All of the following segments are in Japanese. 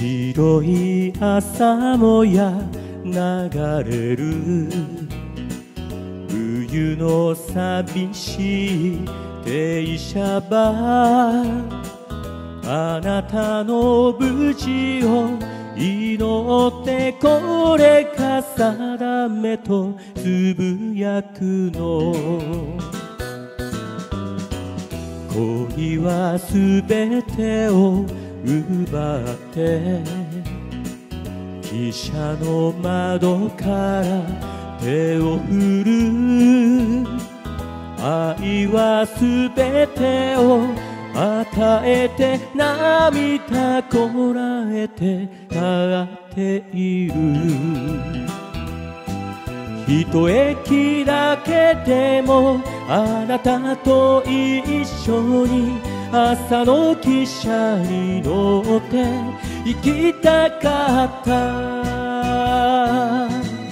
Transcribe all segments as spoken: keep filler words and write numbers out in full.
白い朝もや流れる冬の寂しい停車場、あなたの無事を祈ってこれか定めとつぶやくの。恋はすべてを奪って汽車の窓から手を振る。愛はすべてを与えて涙こらえて立っている。一駅だけでもあなたと一緒に朝の汽車に乗って行きたかった。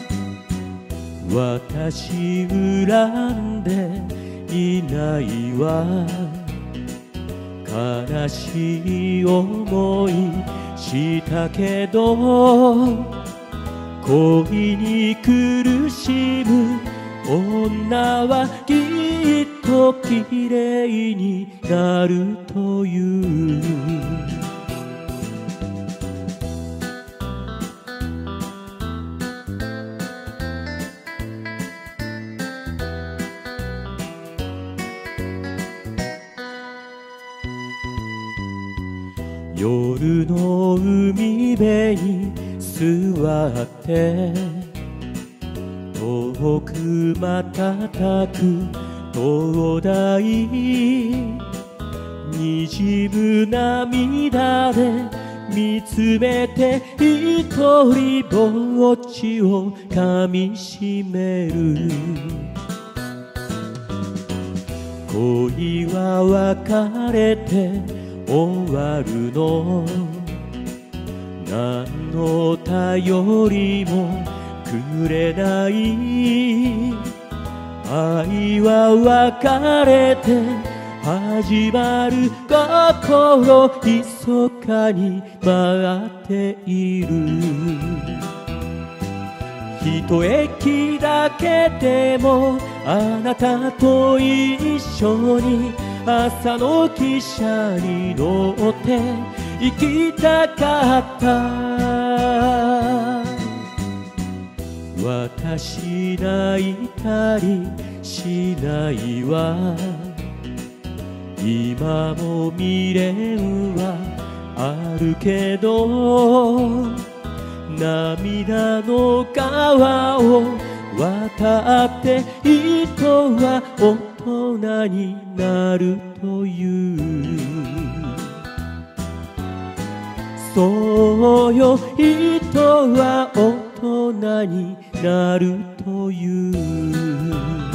私恨んでいないわ、悲しい思いしたけど、恋に苦しむ女はきっと綺麗になるという。夜の海辺に座って遠く瞬く灯台、にじむ涙で見つめて一人ぼっちをかみしめる。恋は別れて終わるの、何の頼りもくれない。愛は別れて始まる、心密かに待っている。一駅だけでもあなたと一緒に朝の汽車に乗って行きたかった。私泣いたりしないわ、今も未練はあるけど、涙の川を渡って人は大人になるという。そうよ、人は大人になるという。